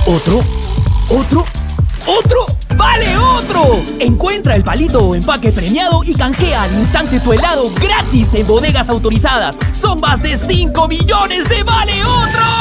¿Otro? ¿Otro? ¡Otro! ¡Vale otro! Encuentra el palito o empaque premiado y canjea al instante tu helado gratis en bodegas autorizadas. Son más de 5 millones de Vale Otro.